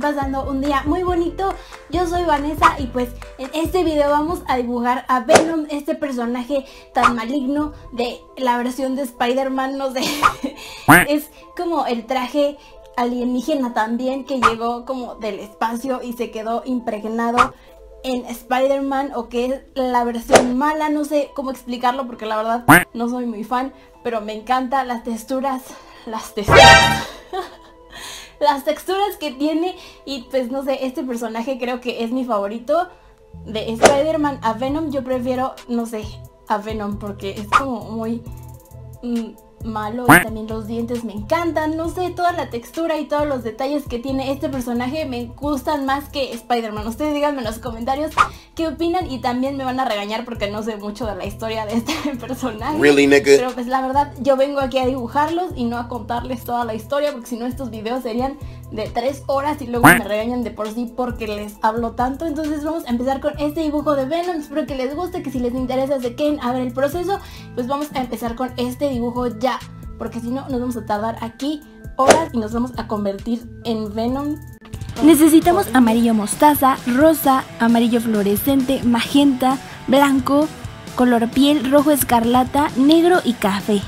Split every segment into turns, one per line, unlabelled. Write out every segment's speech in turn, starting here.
pasando un día muy bonito. Yo soy Vanessa y pues en este video vamos a dibujar a Venom, este personaje tan maligno de la versión de Spider-Man, no sé. Es como el traje alienígena también que llegó como del espacio y se quedó impregnado en Spider-Man, o que es la versión mala, no sé cómo explicarlo porque la verdad no soy muy fan, pero me encanta las texturas las texturas que tiene. Y pues no sé, este personaje creo que es mi favorito de Spider-Man. A Venom yo prefiero, no sé, a Venom porque es como muy malo, y también los dientes me encantan, no sé, toda la textura y todos los detalles que tiene este personaje me gustan más que Spider-Man. Ustedes díganme en los comentarios qué opinan y también me van a regañar porque no sé mucho de la historia de este personaje.
Really, nigga?
Pero pues la verdad yo vengo aquí a dibujarlos y no a contarles toda la historia, porque si no estos videos serían de 3 horas y luego me regañan de por sí porque les hablo tanto. Entonces vamos a empezar con este dibujo de Venom. Espero que les guste, que si les interesa se queden a ver el proceso. Pues vamos a empezar con este dibujo ya, porque si no nos vamos a tardar aquí horas y nos vamos a convertir en Venom.
Necesitamos amarillo mostaza, rosa, amarillo fluorescente, magenta, blanco, color piel, rojo escarlata, negro y café.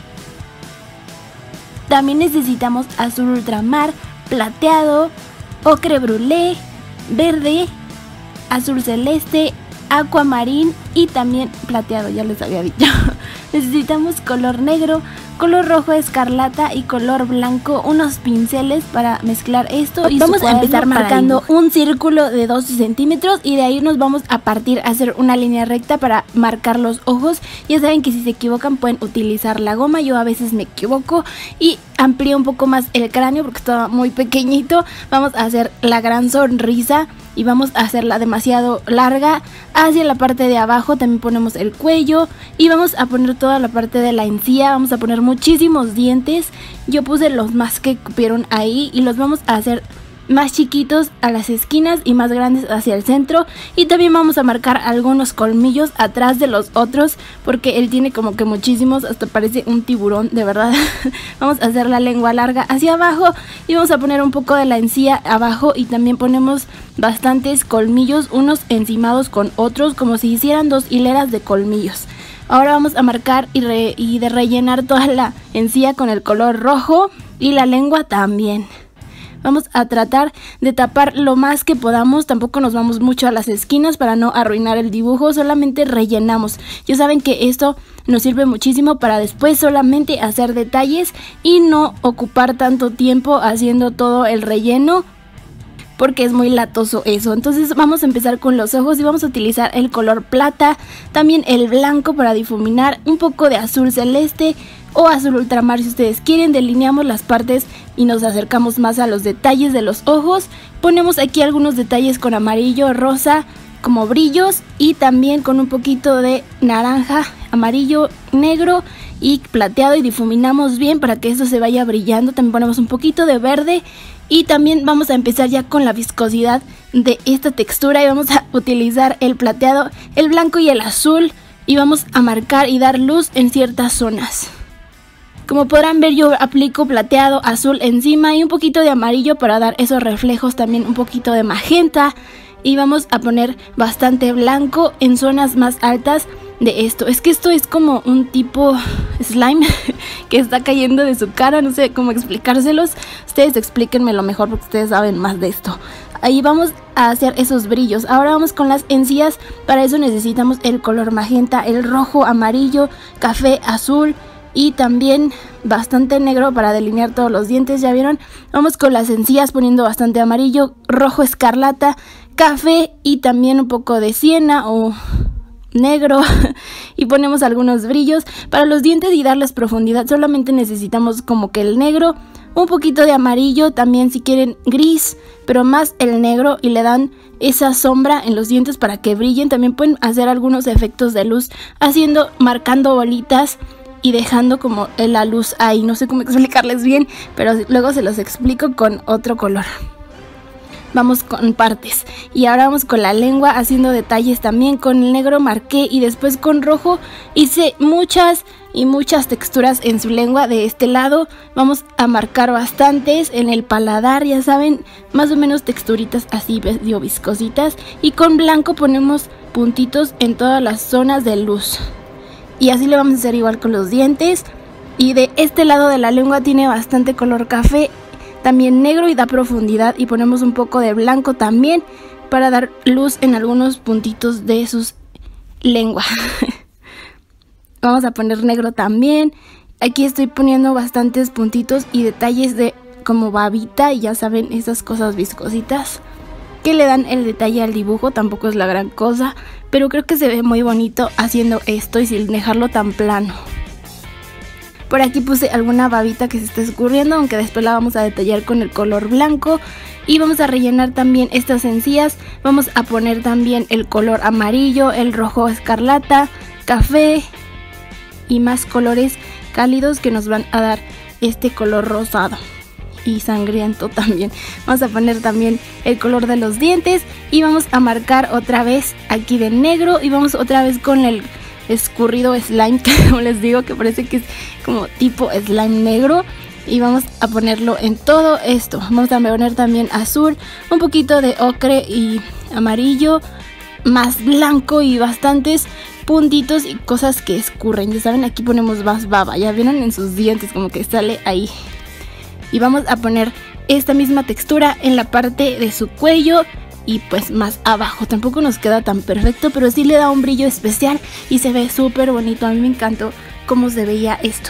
También necesitamos azul ultramar, plateado, ocre brulé, verde, azul celeste, aquamarín y también plateado, ya les había dicho. Necesitamos color negro, color rojo escarlata y color blanco, unos pinceles para mezclar esto. Y vamos a empezar marcando un círculo de 12 centímetros y de ahí nos vamos a partir a hacer una línea recta para marcar los ojos. Ya saben que si se equivocan pueden utilizar la goma, yo a veces me equivoco y amplío un poco más el cráneo porque estaba muy pequeñito. Vamos a hacer la gran sonrisa y vamos a hacerla demasiado larga hacia la parte de abajo. También ponemos el cuello y vamos a poner toda la parte de la encía. Vamos a poner muchísimos dientes. Yo puse los más que cupieron ahí y los vamos a hacer más chiquitos a las esquinas y más grandes hacia el centro. Y también vamos a marcar algunos colmillos atrás de los otros porque él tiene como que muchísimos, hasta parece un tiburón, de verdad. Vamos a hacer la lengua larga hacia abajo y vamos a poner un poco de la encía abajo y también ponemos bastantes colmillos, unos encimados con otros, como si hicieran dos hileras de colmillos. Ahora vamos a marcar y de rellenar toda la encía con el color rojo y la lengua también. Vamos a tratar de tapar lo más que podamos, tampoco nos vamos mucho a las esquinas para no arruinar el dibujo, solamente rellenamos. Ya saben que esto nos sirve muchísimo para después solamente hacer detalles y no ocupar tanto tiempo haciendo todo el relleno, porque es muy latoso eso. Entonces vamos a empezar con los ojos y vamos a utilizar el color plata, también el blanco para difuminar, un poco de azul celeste o azul ultramar si ustedes quieren. Delineamos las partes y nos acercamos más a los detalles de los ojos. Ponemos aquí algunos detalles con amarillo, rosa, como brillos, y también con un poquito de naranja, amarillo, negro y plateado, y difuminamos bien para que esto se vaya brillando. También ponemos un poquito de verde y también vamos a empezar ya con la viscosidad de esta textura y vamos a utilizar el plateado, el blanco y el azul y vamos a marcar y dar luz en ciertas zonas. Como podrán ver, yo aplico plateado, azul encima y un poquito de amarillo para dar esos reflejos, también un poquito de magenta, y vamos a poner bastante blanco en zonas más altas de esto. Es que esto es como un tipo slime que está cayendo de su cara, no sé cómo explicárselos. Ustedes explíquenmelo mejor porque ustedes saben más de esto. Ahí vamos a hacer esos brillos. Ahora vamos con las encías. Para eso necesitamos el color magenta, el rojo, amarillo, café, azul y también bastante negro para delinear todos los dientes. Ya vieron, vamos con las encías poniendo bastante amarillo, rojo escarlata, café y también un poco de siena o negro y ponemos algunos brillos para los dientes y darles profundidad. Solamente necesitamos como que el negro, un poquito de amarillo, también si quieren gris, pero más el negro, y le dan esa sombra en los dientes para que brillen. También pueden hacer algunos efectos de luz marcando bolitas y dejando como la luz ahí. No sé cómo explicarles bien, pero luego se los explico con otro color. vamos con partes. Y ahora vamos con la lengua haciendo detalles también. Con el negro marqué y después con rojo hice muchas texturas en su lengua. De este lado vamos a marcar bastantes en el paladar, ya saben, más o menos texturitas así medio viscositas. Y con blanco ponemos puntitos en todas las zonas de luz. Y así le vamos a hacer igual con los dientes. Y de este lado de la lengua tiene bastante color café, también negro, y da profundidad. Y ponemos un poco de blanco también para dar luz en algunos puntitos de sus lenguas. Vamos a poner negro también. Aquí estoy poniendo bastantes puntitos y detalles de como babita, y ya saben, esas cosas viscositas que le dan el detalle al dibujo. Tampoco es la gran cosa, pero creo que se ve muy bonito haciendo esto y sin dejarlo tan plano. Por aquí puse alguna babita que se está escurriendo, aunque después la vamos a detallar con el color blanco. Y vamos a rellenar también estas encías. Vamos a poner también el color amarillo, el rojo escarlata, café y más colores cálidos que nos van a dar este color rosado y sangriento también. Vamos a poner también el color de los dientes y vamos a marcar otra vez aquí de negro. Y vamos otra vez con el escurrido slime, que como les digo, que parece que es como tipo slime negro, y vamos a ponerlo en todo esto. Vamos a poner también azul, un poquito de ocre y amarillo, más blanco y bastantes puntitos y cosas que escurren. Ya saben, aquí ponemos más baba, ya vieron en sus dientes como que sale ahí. Y vamos a poner esta misma textura en la parte de su cuello y pues más abajo. Tampoco nos queda tan perfecto, pero sí le da un brillo especial y se ve súper bonito. A mí me encantó cómo se veía esto.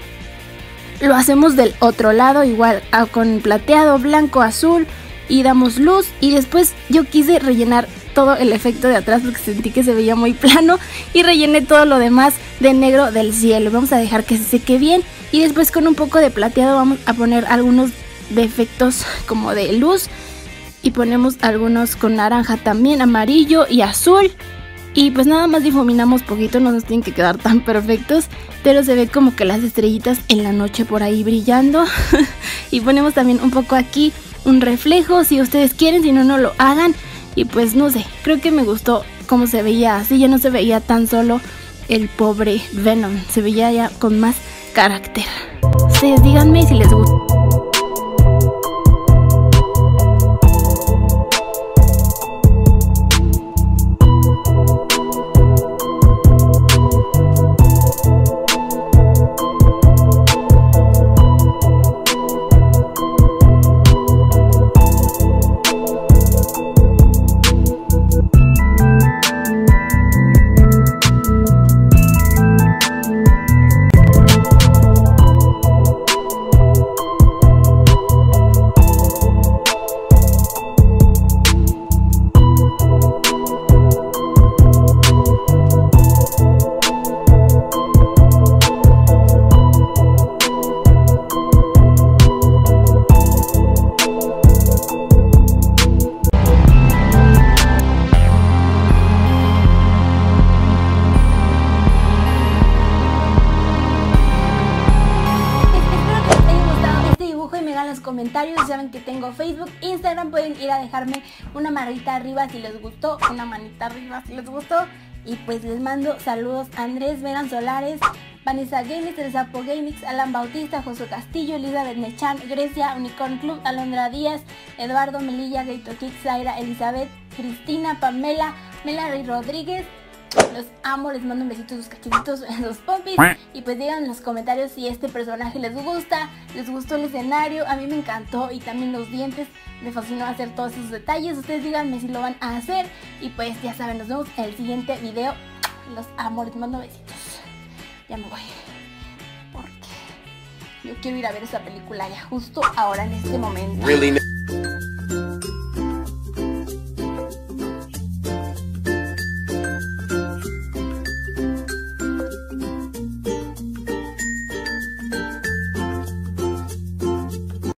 Lo hacemos del otro lado igual, con plateado, blanco, azul, y damos luz. Y después yo quise rellenar todo el efecto de atrás porque sentí que se veía muy plano, y rellené todo lo demás de negro del cielo. Vamos a dejar que se seque bien y después con un poco de plateado vamos a poner algunos de efectos como de luz. Y ponemos algunos con naranja también, amarillo y azul. Y pues nada más difuminamos poquito, no nos tienen que quedar tan perfectos, pero se ve como que las estrellitas en la noche por ahí brillando. Y ponemos también un poco aquí un reflejo si ustedes quieren, si no, no lo hagan. Y pues no sé, creo que me gustó cómo se veía así. Ya no se veía tan solo el pobre Venom, se veía ya con más carácter. Ustedes díganme si les gusta. Comentarios, saben que tengo Facebook, Instagram, pueden ir a dejarme una manita arriba si les gustó, una manita arriba si les gustó, y pues les mando saludos a Andrés Veran Solares, Vanessa Games, Teresa Po Gamix, Alan Bautista, Josué Castillo, Elizabeth Nechan, Grecia, Unicorn Club, Alondra Díaz, Eduardo Melilla, Gaito Kick, Zaira, Elizabeth, Cristina, Pamela, Melary Rodríguez. Los amo, les mando un besito, sus cachetitos en los pompis. Y pues digan en los comentarios si este personaje les gusta, les gustó el escenario. A mí me encantó, y también los dientes, me fascinó hacer todos esos detalles. Ustedes díganme si lo van a hacer. Y pues ya saben, nos vemos en el siguiente video. Los amo, les mando besitos. Ya me voy, porque yo quiero ir a ver esa película ya justo ahora en este momento.